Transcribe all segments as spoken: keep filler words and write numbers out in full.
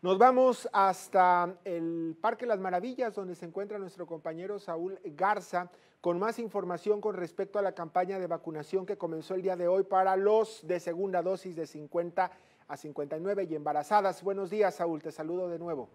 Nos vamos hasta el Parque Las Maravillas, donde se encuentra nuestro compañero Saúl Garza, con más información con respecto a la campaña de vacunación que comenzó el día de hoy para los de segunda dosis de cincuenta a cincuenta y nueve y embarazadas. Buenos días, Saúl, te saludo de nuevo.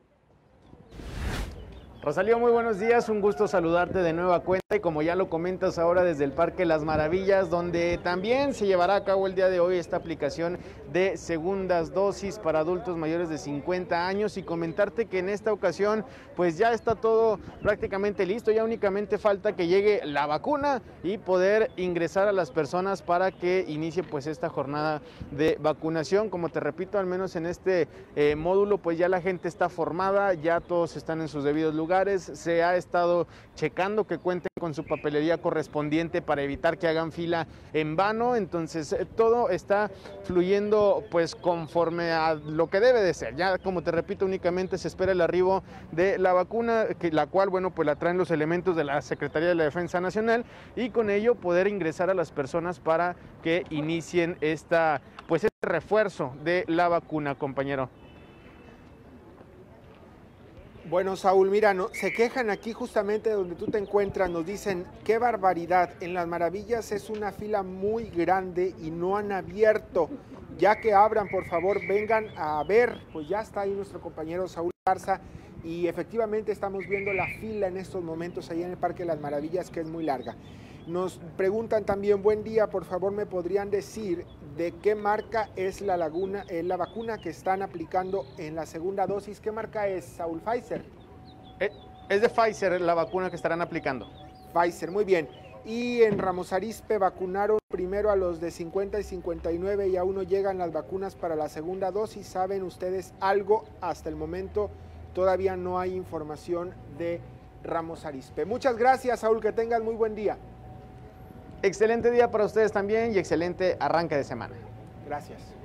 Rosalío, muy buenos días, un gusto saludarte de nueva cuenta y como ya lo comentas ahora desde el Parque Las Maravillas, donde también se llevará a cabo el día de hoy esta aplicación de segundas dosis para adultos mayores de cincuenta años y comentarte que en esta ocasión pues ya está todo prácticamente listo, ya únicamente falta que llegue la vacuna y poder ingresar a las personas para que inicie pues esta jornada de vacunación. Como te repito, al menos en este eh, módulo pues ya la gente está formada, ya todos están en sus debidos lugares. Se ha estado checando que cuenten con su papelería correspondiente para evitar que hagan fila en vano, entonces todo está fluyendo pues conforme a lo que debe de ser. Ya como te repito, únicamente se espera el arribo de la vacuna, que, la cual bueno pues la traen los elementos de la Secretaría de la Defensa Nacional y con ello poder ingresar a las personas para que inicien esta pues este refuerzo de la vacuna, compañero. Bueno, Saúl, mira, no, se quejan aquí justamente donde tú te encuentras, nos dicen, qué barbaridad, en Las Maravillas es una fila muy grande y no han abierto. Ya que abran, por favor, vengan a ver, pues ya está ahí nuestro compañero Saúl Garza y efectivamente estamos viendo la fila en estos momentos ahí en el Parque Las Maravillas, que es muy larga. Nos preguntan también, buen día, por favor, ¿me podrían decir de qué marca es la, laguna, eh, la vacuna que están aplicando en la segunda dosis? ¿Qué marca es, Saúl? ¿Pfizer? Es de Pfizer la vacuna que estarán aplicando. Pfizer, muy bien. Y en Ramos Arizpe vacunaron primero a los de cincuenta y cincuenta y nueve y aún no llegan las vacunas para la segunda dosis. ¿Saben ustedes algo? Hasta el momento todavía no hay información de Ramos Arizpe. Muchas gracias, Saúl, que tengan muy buen día. Excelente día para ustedes también y excelente arranque de semana. Gracias.